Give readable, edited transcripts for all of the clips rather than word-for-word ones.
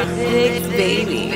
Big baby.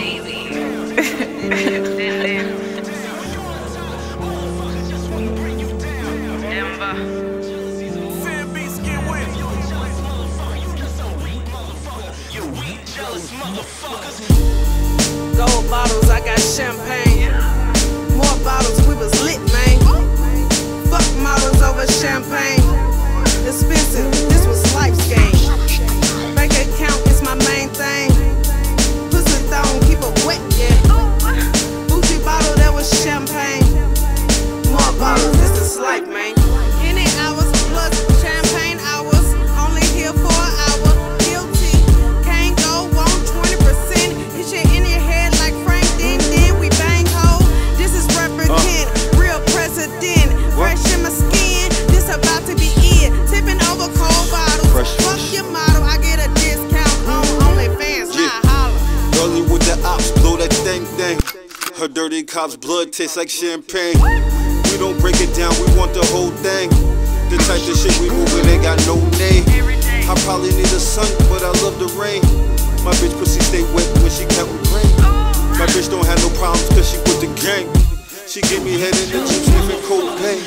Gold bottles, I got champagne. More bottles, we was lit, man. Fuck models over champagne. Expensive, this was life's game. Bank account is my main thing. Pussy thong, keep it wet, yeah. Gucci bottle, that was champagne. More bottles, this is life, man. Any hours plus champagne hours. Only here for an hour. Guilty, can't go, want 20%. Hit shit in your head like Frank then we bang ho. This is represent, real president. Fresh in my skin, this about to be it. Tipping over cold bottles. Fuck your model, I get a discount on OnlyFans. Nah, holla. Early with the ops, blow that thing. Her dirty cop's blood tastes like champagne. We don't break it down, we want the whole thing. The type of shit we moving ain't got no name. I probably need a sun, but I love the rain. My bitch pussy stay wet when she countin' grain. My bitch don't have no problems cause she with the gang. She give me head in the Jeep sniffing cocaine.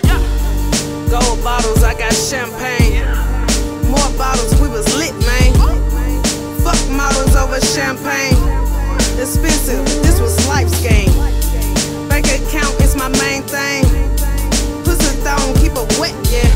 Gold bottles, I got champagne. More bottles, we was lit, man. Fuck models over champagne. Expensive, this was life's game. Bank account is my main thing. Pussy thong, keep it wet, yeah.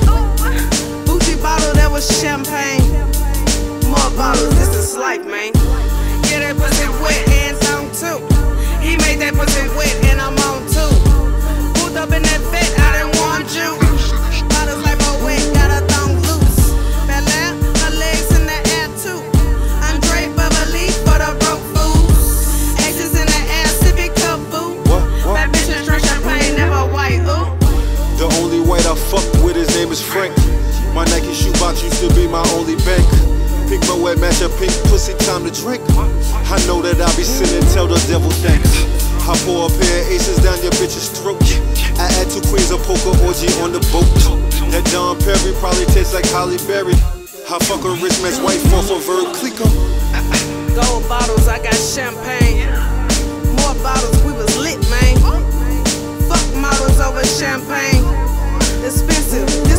Gucci bottle, that was champagne. More bottles, this is life, man. Yeah, that pussy wet and thong too. He made that pussy wet and I'm on too. Pulled up in that vet, I didn't want you. Bottles like my wet, got her thong loose. Bel Air, her legs in the air too. Andre Beverly for the broke fools. Exes in the air, sipping cup boo. That bitch is drink champagne, never white, ooh. The only white I fuck with, his name is Frank. My Nike shoebox used to be my only bank. Pink my wet match a pink pussy, time to drink. I know that I'll be sinning, tell the devil thanks. I pour a pair of aces down your bitch's throat. I add 2 queens of poker orgy on the boat. That Dom Perry probably tastes like Holly Berry. I fuck a rich man's wife off a Verb Clico. Gold bottles, I got champagne. More bottles, we was lit, man. Fuck models over champagne. Expensive, this